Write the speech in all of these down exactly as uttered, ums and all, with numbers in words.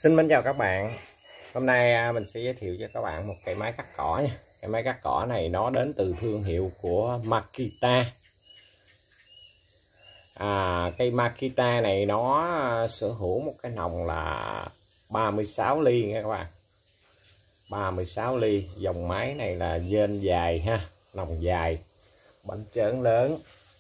Xin mến chào các bạn. Hôm nay mình sẽ giới thiệu cho các bạn một cây máy cắt cỏ nha. Cây máy cắt cỏ này nó đến từ thương hiệu của Makita. À, cây Makita này nó sở hữu một cái nòng là ba mươi sáu ly nha các bạn. ba mươi sáu ly. Dòng máy này là dên dài ha, nòng dài, bánh trớn lớn.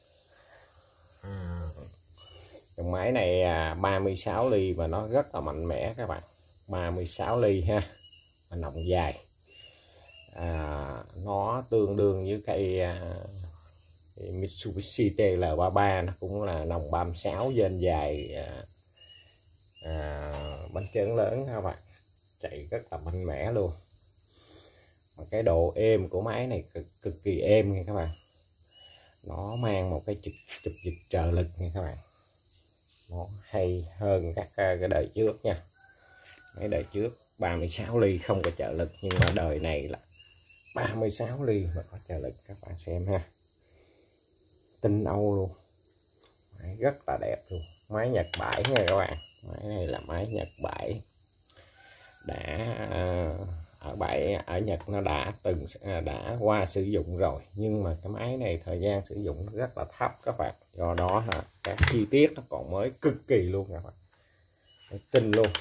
À, dòng máy này ba mươi sáu ly và nó rất là mạnh mẽ các bạn. ba mươi sáu ly ha, nòng dài. À, nó tương đương với cây uh, Mitsubishi T L ba mươi ba, nó cũng là nòng ba mươi sáu dên dài, uh, uh, bánh trớn lớn các bạn, chạy rất là mạnh mẽ luôn. Mà cái độ êm của máy này cực, cực kỳ êm nha các bạn. Nó mang một cái chụp chụp giật trợ lực nha các bạn, nó hay hơn các cái đời trước nha. Mấy đời trước ba mươi sáu ly không có trợ lực, nhưng mà đời này là ba mươi sáu ly mà có trợ lực. Các bạn xem ha, tinh Âu luôn, máy rất là đẹp luôn. Máy Nhật bảy nha các bạn, máy này là máy Nhật bảy, đã ở bảy ở Nhật nó đã từng đã qua sử dụng rồi, nhưng mà cái máy này thời gian sử dụng rất là thấp các bạn, do đó là các chi tiết nó còn mới cực kỳ luôn các bạn, tinh luôn.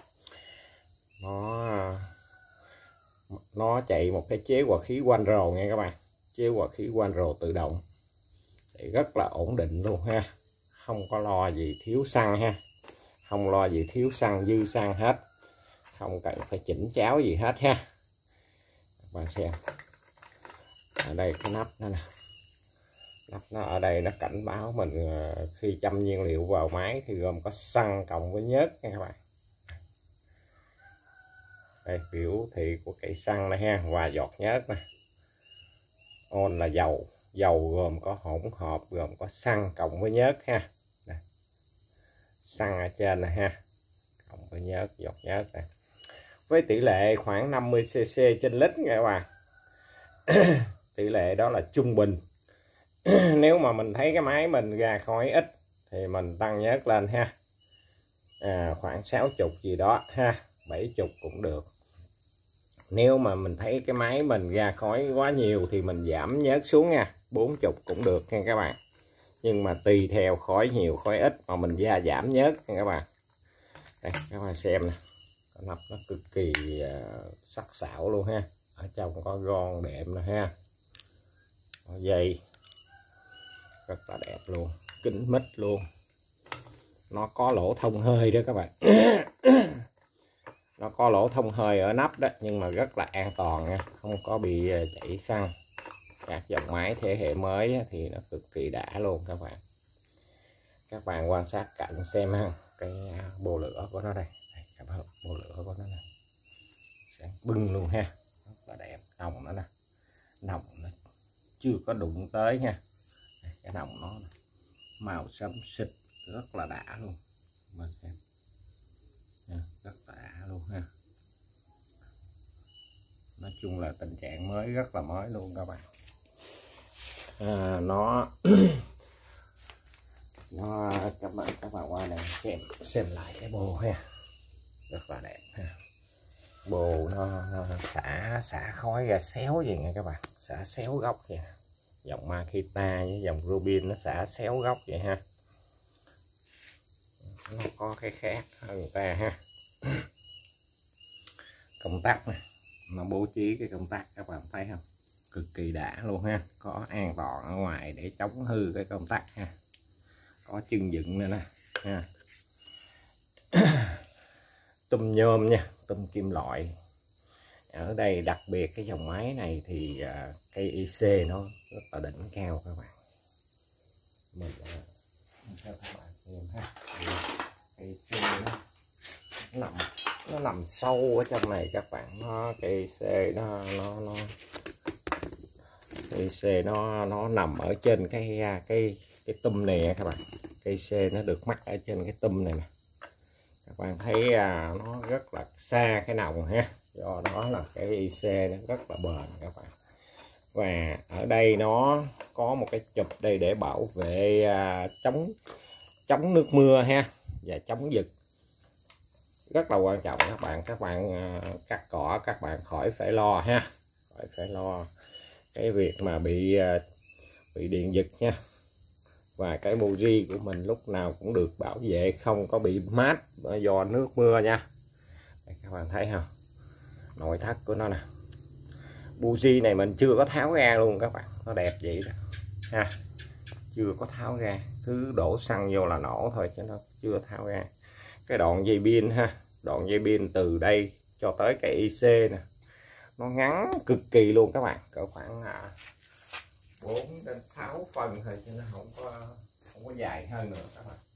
nó nó chạy một cái chế hòa khí quanh rồ nha các bạn, chế hòa khí quanh rồ tự động, thì rất là ổn định luôn ha, không có lo gì thiếu xăng ha, không lo gì thiếu xăng dư xăng hết, không cần phải chỉnh cháo gì hết ha. Các bạn xem ở đây cái nắp đó nè, nắp nó ở đây nó cảnh báo mình khi châm nhiên liệu vào máy thì gồm có xăng cộng với nhớt nha các bạn. Đây biểu thị của cây xăng này ha, và giọt nhớt nè. On là dầu, dầu gồm có hỗn hợp, gồm có xăng cộng với nhớt ha. Đây. Xăng ở trên này ha, cộng với nhớt, giọt nhớt này. Với tỷ lệ khoảng năm mươi xê xê trên lít nha các bạn. Tỷ lệ đó là trung bình. Nếu mà mình thấy cái máy mình ra khói ít thì mình tăng nhớt lên ha. À, khoảng sáu mươi gì đó ha, bảy mươi cũng được. Nếu mà mình thấy cái máy mình ra khói quá nhiều thì mình giảm nhớt xuống nha, bốn mươi cũng được nha các bạn. Nhưng mà tùy theo khói nhiều khói ít mà mình ra giảm nhớt nha các bạn. Đây, các bạn xem nè, cái nắp nó cực kỳ uh, sắc sảo luôn ha. Ở trong có gòn đệm nè ha, có dây rất là đẹp luôn, kính mít luôn. Nó có lỗ thông hơi đó các bạn. Nó có lỗ thông hơi ở nắp đó, nhưng mà rất là an toàn nha, không có bị chảy xăng. Các dòng máy thế hệ mới thì nó cực kỳ đã luôn các bạn. Các bạn quan sát cạnh xem ha, cái bô lửa của nó đây, đây các bạn, bô lửa của nó này sáng bưng luôn ha, rất là đẹp. Nòng nó nè, nòng nó chưa có đụng tới nha. Đây, cái nòng nó màu xám xịt rất là đã luôn. Mình xem rất là đã luôn ha. Nói chung là tình trạng mới, rất là mới luôn các bạn. À, nó nó các bạn các bạn qua đây xem xem lại cái bô ha, rất là đẹp ha. Bô nó, nó xả xả khói ra xéo vậy nha các bạn, xả xéo góc vậy. Dòng Makita với dòng Rubin nó xả xéo góc vậy ha. Nó có cái khác hơn người ta ha. Công tắc này, nó bố trí cái công tắc các bạn thấy không, cực kỳ đã luôn ha. Có an toàn ở ngoài để chống hư cái công tắc ha, có chân dựng nữa nè ha. Tum nhôm nha, tum kim loại. Ở đây đặc biệt cái dòng máy này thì uh, cây i xê nó rất là đỉnh cao các bạn. Mình uh, cho các bạn xem ha. Cây i xê nó nằm nó nằm sâu ở trong này các bạn. Nó cây i xê nó nó nó cây i xê nó nó nằm ở trên cái cái cái tum này các bạn. Cây i xê nó được mắc ở trên cái tum này nè. Các bạn thấy à, nó rất là xa cái nòng ha, do đó là cái i xê nó rất là bền các bạn. Và ở đây nó có một cái chụp đây để bảo vệ à, chống chống nước mưa ha, và chống giật. rất là quan trọng các bạn. Các bạn cắt cỏ các bạn khỏi phải lo ha, khỏi phải lo cái việc mà bị bị điện giật nha. Và cái buji của mình lúc nào cũng được bảo vệ, không có bị mát do nước mưa nha. Đây, các bạn thấy không, nội thất của nó nè. Buji này mình chưa có tháo ra luôn các bạn, nó đẹp vậy đó ha, chưa có tháo ra, thứ đổ xăng vô là nổ thôi chứ nó chưa tháo ra. Cái đoạn dây pin ha, đoạn dây pin từ đây cho tới cái i xê nè, nó ngắn cực kỳ luôn các bạn, cỡ khoảng bốn đến sáu phân thôi chứ nó không có không có dài hơn nữa các bạn.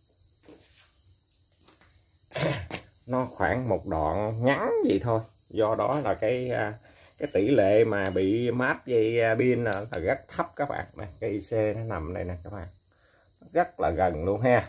Nó khoảng một đoạn ngắn vậy thôi, do đó là cái cái tỷ lệ mà bị mát dây pin là rất thấp các bạn. Đây, cái i xê nó nằm đây nè các bạn, rất là gần luôn ha.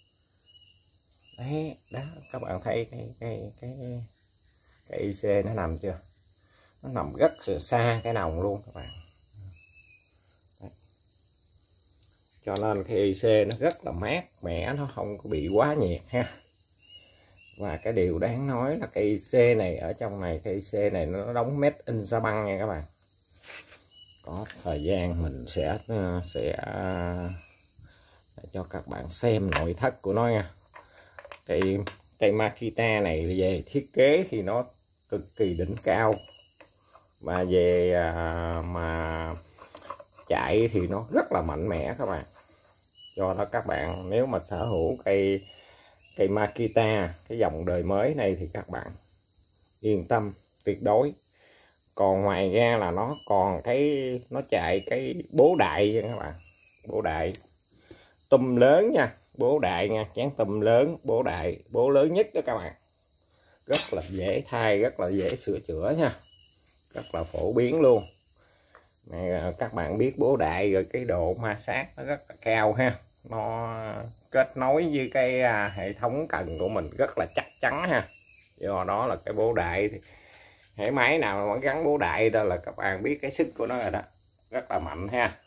Đấy đó, các bạn thấy cái cái cái cái i xê nó nằm chưa, nó nằm rất là xa cái nòng luôn các bạn. Đấy. Cho nên cái i xê nó rất là mát mẻ, nó không có bị quá nhiệt ha. Và cái điều đáng nói là cái i xê này ở trong này, cái i xê này nó đóng made in Japan nha các bạn. Có thời gian mình sẽ sẽ cho các bạn xem nội thất của nó nha. Cái cây Makita này về thiết kế thì nó cực kỳ đỉnh cao, mà về à, mà chạy thì nó rất là mạnh mẽ các bạn. Do đó các bạn nếu mà sở hữu cây cây Makita cái dòng đời mới này thì các bạn yên tâm tuyệt đối. Còn ngoài ra là nó còn cái nó chạy cái bố đại nha các bạn, bố đại tum lớn nha, bố đại nha, chén tum lớn, bố đại, bố lớn nhất đó các bạn. Rất là dễ thay, rất là dễ sửa chữa nha, rất là phổ biến luôn. Này, các bạn biết bố đại rồi cái độ ma sát nó rất là cao ha, nó kết nối với cái à, hệ thống cần của mình rất là chắc chắn ha. Do đó là cái bố đại thì hệ máy nào mà gắn bố đại đó là các bạn biết cái sức của nó rồi đó, rất là mạnh ha.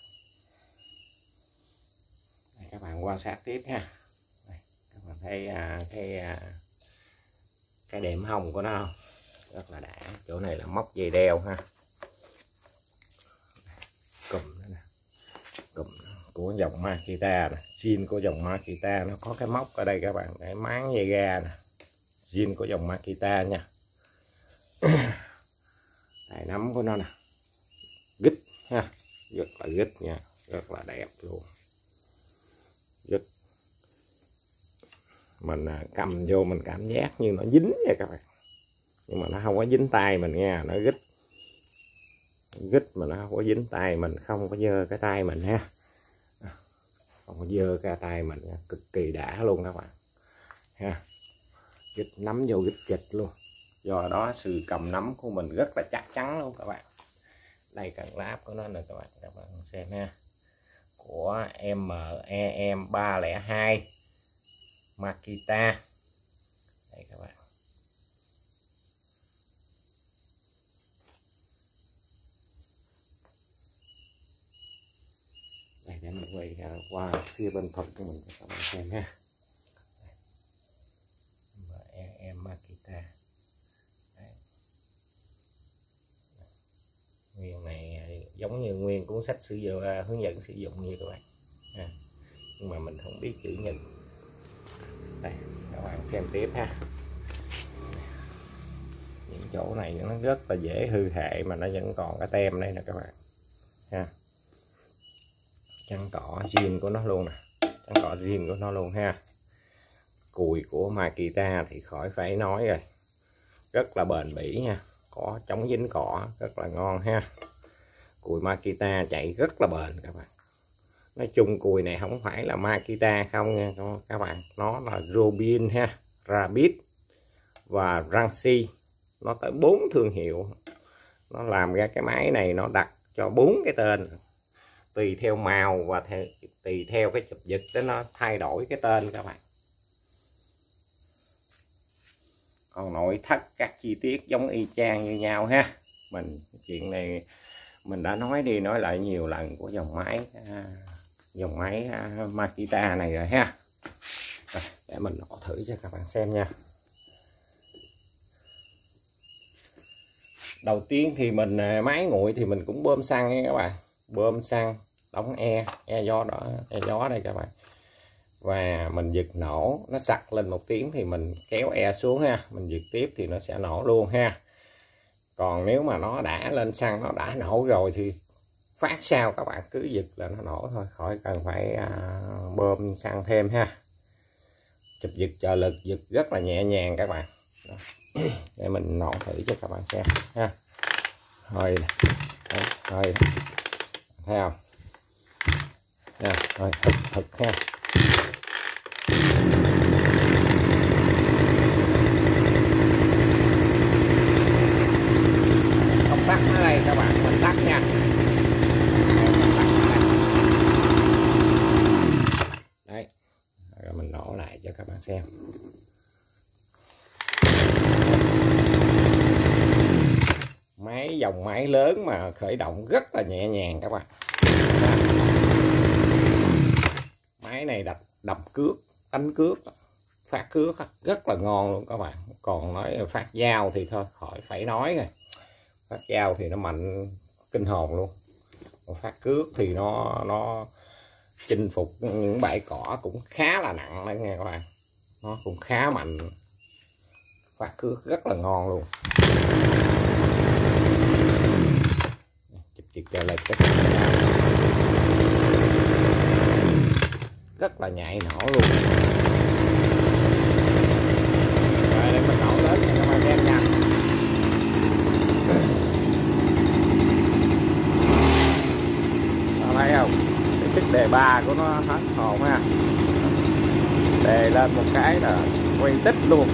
Đây, các bạn quan sát tiếp ha. Đây, các bạn thấy à, cái à, cái đệm hông của nó không, rất là đã. Chỗ này là móc dây đeo ha, cùm nữa nè, cùm của dòng Makita nè, zin của dòng Makita nó có cái móc ở đây các bạn để máng dây ga nè, zin của dòng Makita nha. Đây, nắm của nó nè, gít ha, rất là gít nha, rất là đẹp luôn. Gít mình cầm vô mình cảm giác như nó dính nha các bạn, nhưng mà nó không có dính tay mình nha, nó gít gít mà nó không có dính tay mình, không có dơ cái tay mình ha, không có dơ cái tay mình nha. Cực kỳ đã luôn các bạn ha, gít nắm vô gít chịch luôn. Do đó sự cầm nắm của mình rất là chắc chắn luôn các bạn. Đây cần láp của nó nè các bạn, các bạn xem ha, của em e em ba không hai Makita. Đây các bạn, đây để mình quay qua phía bên phần của mình cho các bạn xem ha. em e em Makita. Đấy. Nguyên này giống như nguyên cuốn sách sử dụng hướng dẫn sử dụng như các bạn ha. Nhưng mà mình không biết chữ Nhật. Đây các bạn xem tiếp ha. Những chỗ này nó rất là dễ hư hại mà nó vẫn còn cái tem đây nè các bạn ha. Chắn cỏ zin của nó luôn nè, chắn cỏ zin của nó luôn ha. Cùi của Makita thì khỏi phải nói rồi, rất là bền bỉ nha, có chống dính cỏ rất là ngon ha. Cùi Makita chạy rất là bền các bạn. Nói chung cùi này không phải là Makita không nha các bạn, nó là Robin ha, Rabbit và Ranchi, nó tới bốn thương hiệu. Nó làm ra cái máy này nó đặt cho bốn cái tên, tùy theo màu và theo, tùy theo cái chụp giật đó nó thay đổi cái tên các bạn. Còn nội thất các chi tiết giống y chang như nhau ha. Mình chuyện này mình đã nói đi nói lại nhiều lần của dòng máy dòng máy Makita này rồi ha. Rồi, để mình nổ thử cho các bạn xem nha. đầu tiên thì mình máy nguội thì mình cũng bơm xăng nha các bạn, bơm xăng đóng e e gió đó, e gió đây các bạn, và mình giật nổ nó sặc lên một tiếng thì mình kéo e xuống ha, mình giật tiếp thì nó sẽ nổ luôn ha. Còn nếu mà nó đã lên xăng, nó đã nổ rồi thì phát sao các bạn cứ giật là nó nổ thôi, khỏi cần phải à, bơm xăng thêm ha. Chụp giật trợ lực, giật rất là nhẹ nhàng các bạn. Đó. Để mình nổ thử cho các bạn xem ha. Thôi thôi thấy không nha, thôi thực thực ha. Công tắc ở đây các bạn, mình tắt nha. Đấy, rồi mình nổ lại cho các bạn xem. Máy dòng máy lớn mà khởi động rất là nhẹ nhàng các bạn. Máy này đập đập cước, đánh cước, phát cước rất là ngon luôn các bạn. Còn nói phát dao thì thôi khỏi phải nói rồi, phát dao thì nó mạnh kinh hồn luôn. Còn phát cước thì nó nó chinh phục những bãi cỏ cũng khá là nặng đấy nghe các bạn, nó cũng khá mạnh, phát cước rất là ngon luôn. Chụp chụp cho lên rất là nhạy nổ luôn. Rồi để mình nổ lớn cho các bạn xem nha. Đó, thấy không, cái sức đề ba của nó hết hồn ha, đề lên một cái là quay tích luôn.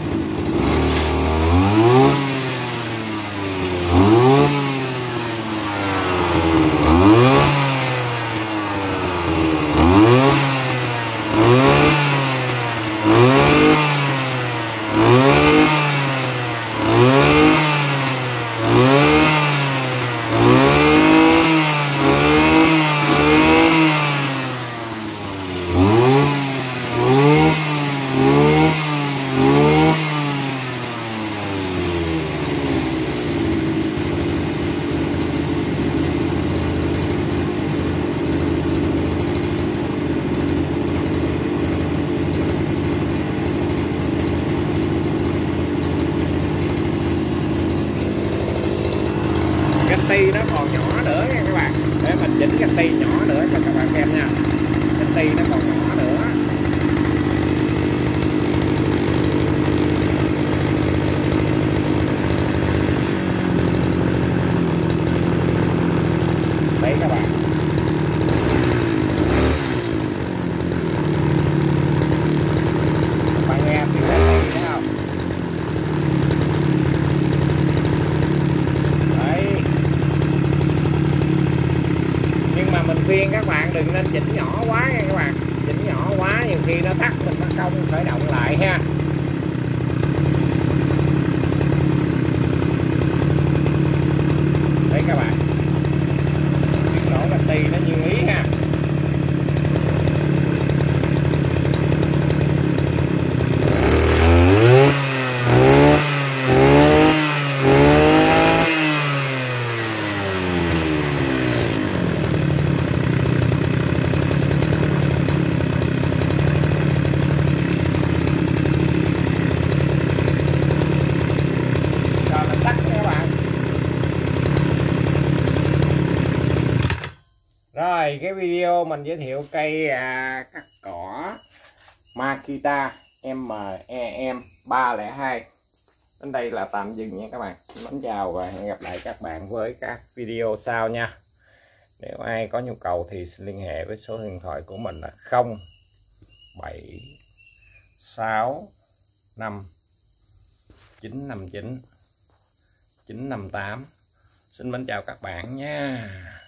Ti nó còn nhỏ nữa nha các bạn, để mình chỉnh cái ti nhỏ nữa cho các bạn xem nha. Cái ti nó còn nhỏ nữa. Đấy các bạn, các bạn nghe tiếng cái ti thấy không? Mà mình khuyên các bạn đừng nên chỉnh nhỏ quá nha các bạn, chỉnh nhỏ quá nhiều khi nó tắt mình nó không khởi động lại ha. Đấy các bạn, nổ cái ti nó như ý ha. Rồi cái video mình giới thiệu cây à, cắt cỏ Makita M E M ba không hai đến đây là tạm dừng nha các bạn. Mến chào và hẹn gặp lại các bạn với các video sau nha. Nếu ai có nhu cầu thì xin liên hệ với số điện thoại của mình là không bảy sáu năm chín năm chín chín năm tám. Xin mến chào các bạn nha.